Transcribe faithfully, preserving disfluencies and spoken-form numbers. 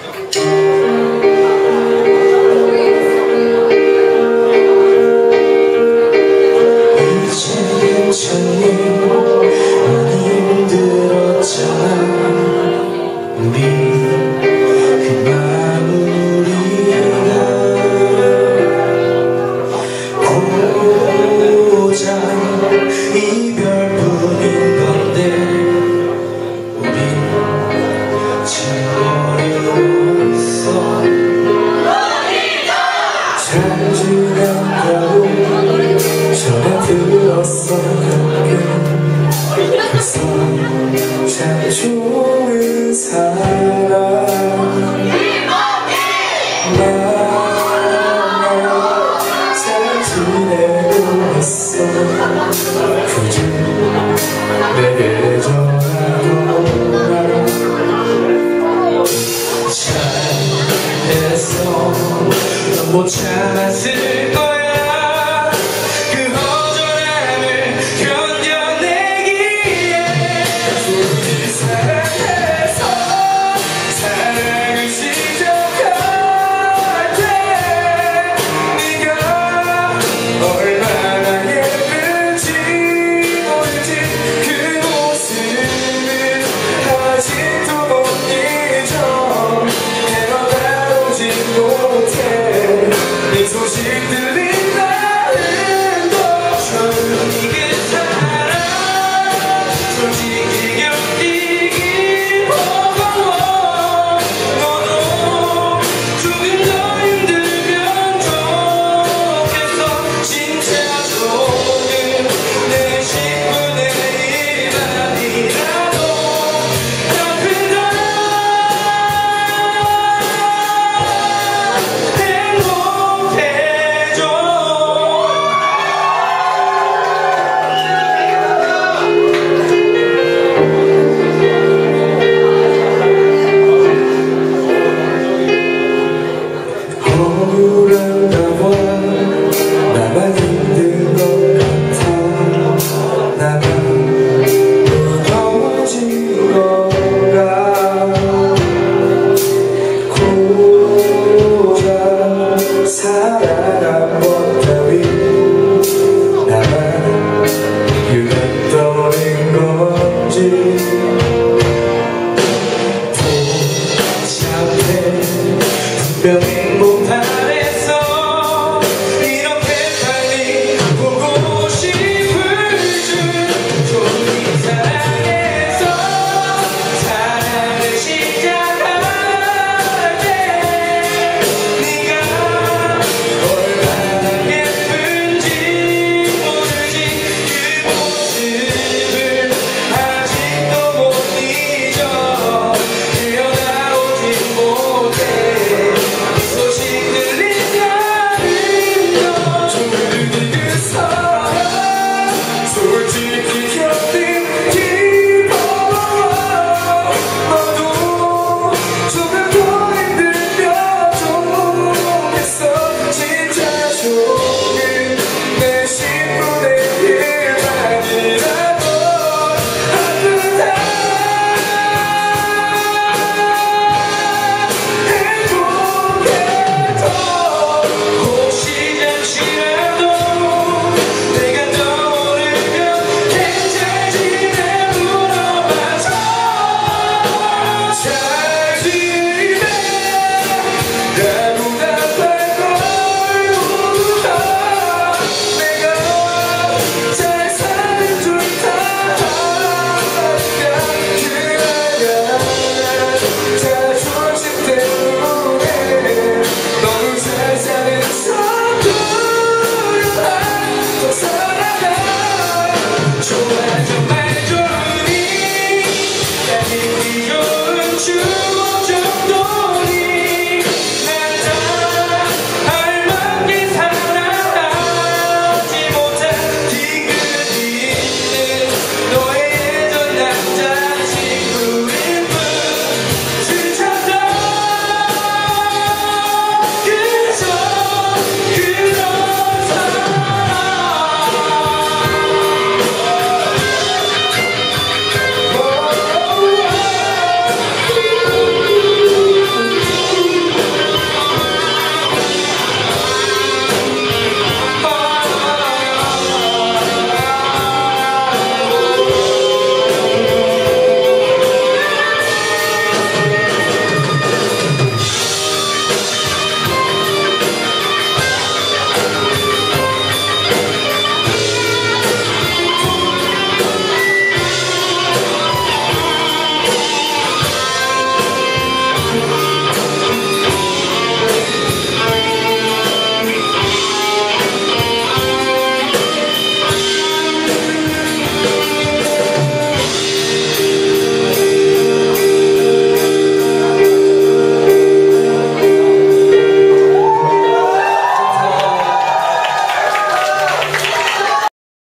이별뿐인 건데 우린 지워버렸어. 잘 지낸다고 전화 들었어. 그래서 참 좋은 사람 나 잘 지내고 있어. 굳이 내게 전화번호를 잘했어. 넌 못 참았을 거야. 그 허전함을 견뎌내기에 우리 사랑해서 사랑을 시작할 때 네가 얼마나 예쁜지 모르지. 그 모습을 아직도 못 잊어. 헤어나오지 못해. 네 소식 들린다는 것 처음이 그 사람 솔직히 견디기 버거워. 너도 조금 더 힘들면 좋겠어. 진짜 조금 내 십분의 일만이라도 옆에다 행복해져. 억울한가봐. 나만 힘든 것 같아. 나만 무너진 건가. 고작 사랑한 것 따윈 나만 유난떠린 건지. 복잡해 분명 행복하랬어. 이렇게 빨리 보고 싶을 줄. 좋은 사랑해서 사랑을 시작할 때 네가 얼마나 예쁜지 모르지. 그 모습을 아직도 못 잊어. 헤어나오지 못해. 이 소식 들린다는 것 조금은 그 사람 솔직히 견디기 버거워. 너도 조금 더 힘들면 좋겠어. 진짜 조금 내 십분의 일만이라도 아프다 행복해져. 혹시 잠시라도 내가 떠오르면 괜찮지내 물어봐줘. 잘 지내 라고 답할 걸 모두 다 내가 잘 사는 줄 다 아니까. 그나마 자존심 때문에 너무 잘 사는 서투르한 더 살아가. 좋아 정말 좋으니 나 기분이 좋은 줄